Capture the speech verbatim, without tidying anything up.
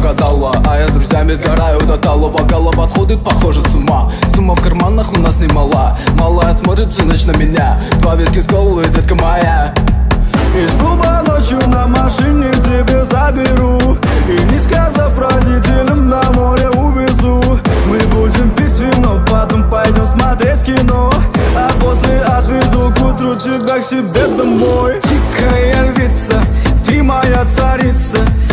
угадала, а я с друзьями сгораю до тала. Вокала подходит, похоже, с ума. Сумма в карманах у нас немала. Малая смотрит всю ночь на меня. Два виски с колой, детка моя. Из клуба ночью на машине тебе заберу, и не сказав родителям, на море увезу. Мы будем пить вино, потом пойдем смотреть кино, а после отвезу к утру тебя к себе домой. Тихая львица, ты моя царица,